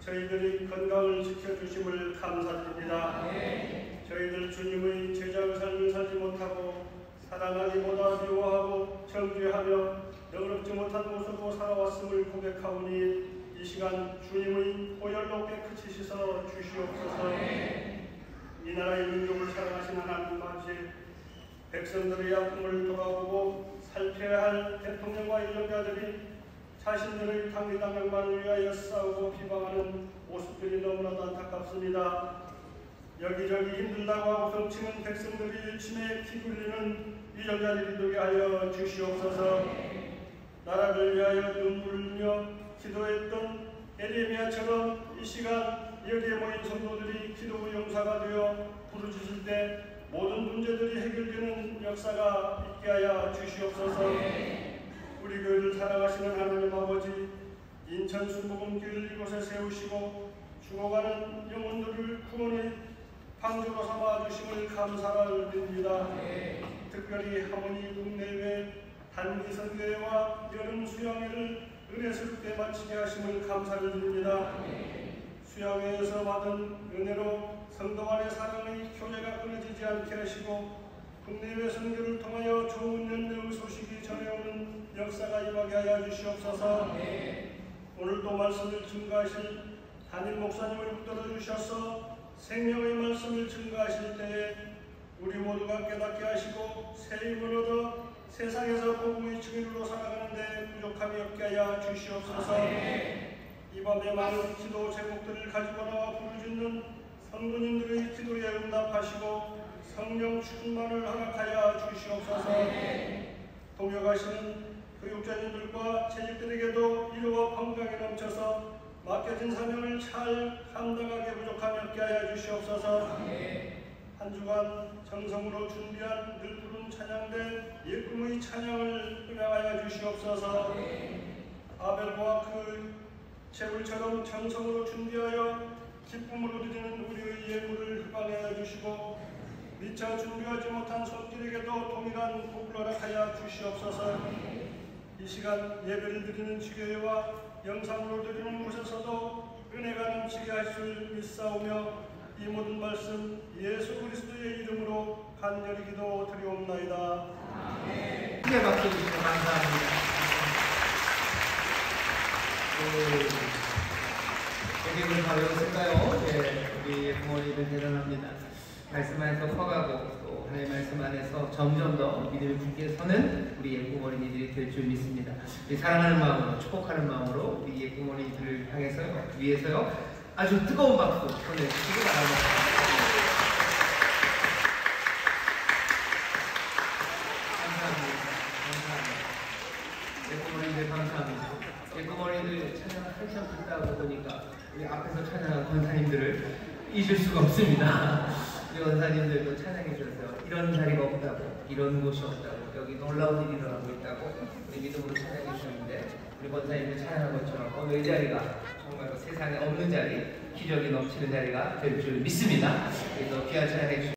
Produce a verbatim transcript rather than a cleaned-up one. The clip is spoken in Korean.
저희들의 건강을 지켜주심을 감사드립니다. 네. 저희들 주님의 제자의 삶을 살지 못하고 사랑하기보다 미워하고 정죄하며 너그럽지 못한 모습으로 살아왔음을 고백하오니 이 시간 주님의 보혈로 깨끗이 씻어 주시옵소서. 네. 이 나라의 민족을 사랑하신 하나님 맞이 백성들의 아픔을 돌아보고 살펴야 할 대통령과 인력자들이 자신들의 당리당명만을 위하여 싸우고 비방하는 모습들이 너무나도 안타깝습니다. 여기저기 힘들다고 하고 성치는 백성들이 일침에 기울이는 위정자들이 되게 하여 주시옵소서. 나라를 위하여 눈물을 흘려 기도했던 에레미야처럼 이 시간 여기에 모인 성도들이 기도의 용사가 되어 부르짖을 때 모든 문제들이 해결되는 역사가 있게 하여 주시옵소서. 우리 교회를 사랑하시는 하나님 아버지, 인천 순복음교회를 이곳에 세우시고 죽어가는 영혼들을 구원의 방주로 삼아 주심을 감사를 드립니다. 특별히 하모니 국내외 단기 선교회와 여름 수양회를 은혜스럽게 마치게 하심을 감사를 드립니다. 수양회에서 받은 은혜로 성도 간의 사랑의 교제가 끊어지지 않게 하시고 국내외 선교를 통하여 좋은 연대의 소식이 전해오는 역사가 임하게 하여 주시옵소서. 오늘도 말씀을 증거하실 담임 목사님을 붙들어 주셔서 생명의 말씀을 증거하실 때에 우리 모두가 깨닫게 하시고 새 힘을 얻어 세상에서 복음의 증인으로 살아가는데 부족함이 없게 하여 주시옵소서. 이 밤에 많은 기도 제목들을 가지고 나와 부르짖는 성도님들의 기도에 응답하시고 성령 충만을 허락하여 주시옵소서. 동역하시는 교육자님들과 재직들에게도 위로와 건강이 넘쳐서 맡겨진 사명을 잘 감당하게 부족함이 없게 하여 주시옵소서. 한 주간 정성으로 준비한 늘 부른 찬양대 예꿈의 찬양을 은혜하여 주시옵소서. 아벨과 그 제물처럼 정성으로 준비하여 기쁨으로 드리는 우리의 예물을 흡안하여 주시고 미처 준비하지 못한 손길에게도 동일한 복을 허락하여 주시옵소서. 이 시간 예배를 드리는 지교회와 영상으로 드리는 곳에서도 은혜가 넘치게 하실 믿사오며 이 모든 말씀 예수 그리스도의 이름으로 간절히 기도 드리옵나이다. 아멘. 크게 박수 주시면 감사합니다. 여기는 바로 여기일까요? 네, 우리 부모님들 대단합니다. 말씀 안에서 커가고 또 하나님의 말씀 안에서 점점 더 믿음이 굳게 서는 우리 예쁜 어린이들이 될 줄 믿습니다. 우리 사랑하는 마음으로 축복하는 마음으로 우리 예쁜 어린이들을 향해서요, 위해서요 아주 뜨거운 박수 보내주시기 바랍니다. 감사합니다. 감사합니다. 예쁜 어린이들 감사합니다. 예쁜 어린이들 찬양 한참 듣다 보니까 우리 앞에서 찬양한 권사님들을 잊을 수가 없습니다. 우리 원사님들도 찬양해 주셔서 이런 자리가 없다고, 이런 곳이 없다고, 여기 놀라운 일이 일어나고 있다고 우리 믿음으로 찬양해 주셨는데 우리 원사님들 찬양한 것처럼 오늘 이 자리가 정말 세상에 없는 자리, 기적이 넘치는 자리가 될 줄 믿습니다. 그래서 귀한 찬양해 주시고